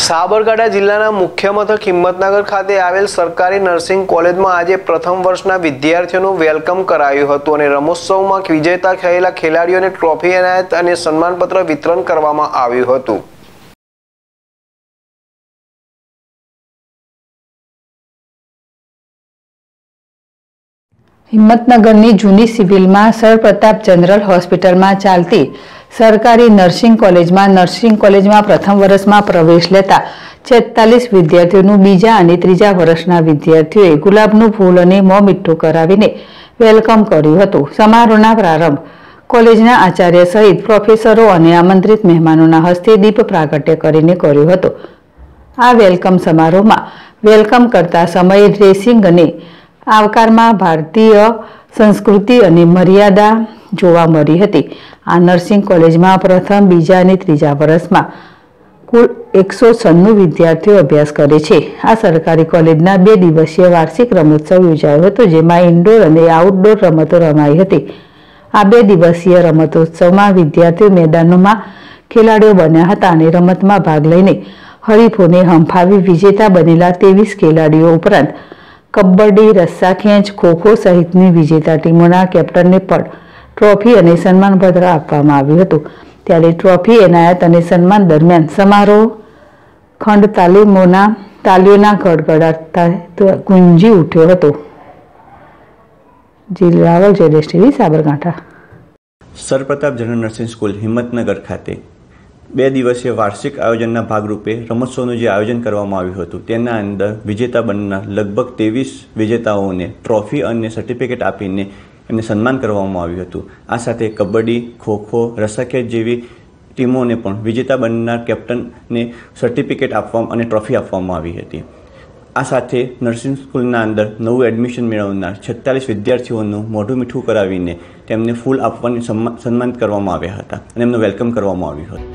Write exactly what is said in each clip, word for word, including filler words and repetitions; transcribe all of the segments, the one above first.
સાબરકાંઠા જિલ્લાના મુખ્ય મથક હિંમતનગર ખાતે આવેલ સરકારી નર્સિંગ કોલેજમાં આજે પ્રથમ વર્ષના વિદ્યાર્થીઓનું વેલકમ કરાયું હતું અને રમોત્સવમાં વિજેતા થયેલા ખેલાડીઓને ટ્રોફી એનાયત અને સન્માનપત્ર વિતરણ કરવામાં આવ્યું હતું। હિંમતનગરની જૂની સિવિલમાં સર પ્રતાપ જનરલ હોસ્પિટલમાં ચાલતી सरकारी नर्सिंग कॉलेज में नर्सिंग कॉलेज में प्रथम वर्ष में प्रवेश लेता छेतालीस विद्यार्थीओं बीजा और तीजा वर्षना विद्यार्थीओं गुलाबनु फूल और मों मीठू करावीने वेलकम कर्युं हतुं। समारोहना प्रारंभ कॉलेजना आचार्य सहित प्रोफेसरों और आमंत्रित मेहमानों हस्ते दीप प्रागट्य करीने कर्युं हतुं। आ वेलकम समारोह में वेलकम करता समय ड्रेसिंग और आवकार में भारतीय संस्कृति और मर्यादा जोवा मळी हती। आ नर्सिंग कॉलेज में प्रथम बीजा और तीजा वर्ष में कुल एक सौ छन्नु विद्यार्थीओ अभ्यास करे छे। आ सरकारी कॉलेजना बे दिवसीय वार्षिक रमोत्सव योजायो हतो, जेमां इन्डोर और आउटडोर रमतो रमाई हती। आ बे दिवसीय रमतोत्सव में विद्यार्थीओ मैदानों में खेलाड़ीओ बन्या हता अने रमत में भाग लईने हरीफोने हंफावी विजेता बनेला तेवीस खेलाड़ीओ उपरांत कबड्डी, रस्सा खेंच, खो खो सहितनी विजेता टीमोना केप्टनने पण ट्रॉफी और सन्मानपत्र आपवामां आव्युं हतुं। त्यारे ट्रॉफी एनायत और सन्मान दरमियान समारोह खंड तालीमोना तालीओना गड़गड़ाट गुंजी उठ्यो हतो। G Raval, Jaydesh TV, Sabarkantha. Sir Pratap general nursing school Himmatnagar खाते बे दिवसीय वार्षिक आयोजनना भागरूपे रमोत्सवનું જે આયોજન કરવામાં આવ્યું હતું તેના અંદર વિજેતા બનનાર લગભગ ત્રેવીસ વિજેતાઓને ટ્રોફી અને સર્ટિફિકેટ આપીને એમને સન્માન કરવામાં આવ્યું હતું। આ સાથે કબડ્ડી, ખોખો, રસ્સાખેંચ જેવી ટીમોને પણ વિજેતા બનનાર કેપ્ટનને સર્ટિફિકેટ આપવામાં અને ટ્રોફી આપવામાં આવી હતી। આ સાથે નર્સિંગ સ્કૂલના અંદર નવું એડમિશન મેળવનાર છેતાલીસ વિદ્યાર્થીઓનું મોઢું મીઠું કરાવીને તેમને ફૂલ આપવાની સન્માનિત કરવામાં આવ્યા હતા અને એમનું વેલકમ કરવામાં આવ્યું હતું।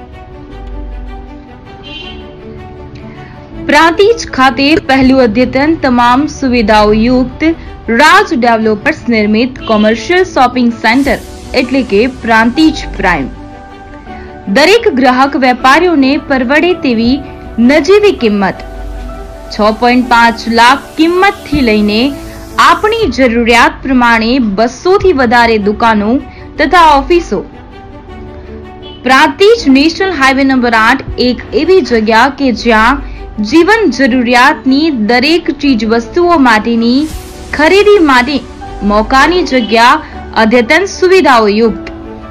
प्रांतिज खाते पहलू अद्यतन तमाम सुविधाओं युक्त राज डेवलपर्स निर्मित कॉमर्शियल शॉपिंग सेंटर एटले के प्रांतिज प्राइम दरेक ग्राहक वेपारीओ ने परवड़े तेवी नजीवी किंमत छ पॉइंट पांच लाख किंमत थी लईने आपनी जरूरियात प्रमाणे बसो थी वधारे दुकानों तथा ऑफिसों। प्रांतिज नेशनल हाईवे नंबर आठ एक एवी जगह के ज्यां जीवन जरूरियातनी दरेक चीज वस्तुओं माटेनी खरीदी माटे मोकानी जग्या अद्यतन सुविधाओं युक्त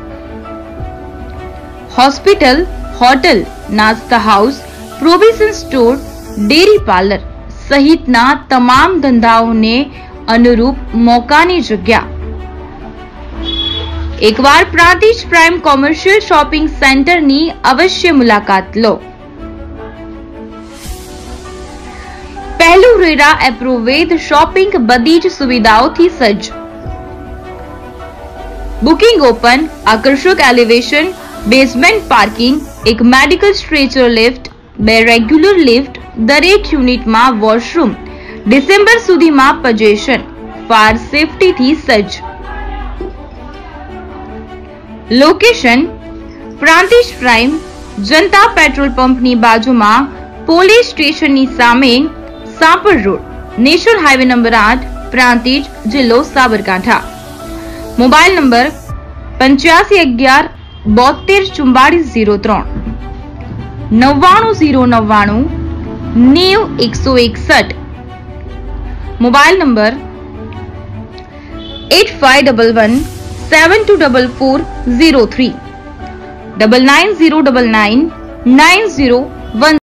हॉस्पिटल, होटल, नास्ता house, provision store, dairy parlour सहितना तमाम धंधाओं ने अनुरूप मोकानी जग्या। एक बार Prantij prime commercial shopping centre नी अवश्य मुलाकात लो। पहलू रेरा एप्रोवेद शॉपिंग बधी ज सुविधाओं थी सज्ज। बुकिंग ओपन, आकर्षक एलिवेशन, बेसमेंट पार्किंग, एक मेडिकल स्ट्रेचर लिफ्ट, बे रेग्युलर लिफ्ट, दरेक यूनिट में वॉशरूम, डिसेम्बर सुधी में पजेशन, फायर सेफ्टी थी सज्ज। Location Prantij prime Janata petrol pump नी बाजू में पोलीस स्टेशन नी सामे सापर रोड, नेशनल हाईवे नंबर आठ, प्रांतिज, जिल्लो साबरकांठा। मोबाइल नंबर पंचासी अगियार बोतेर चुम्बाड़ीस जीरो त्रण नव्वाणु जीरो नव्वाणु नेव एक सौ एकसठ। Mobile number eight five double one seven two double four zero three double nine zero double nine nine zero one.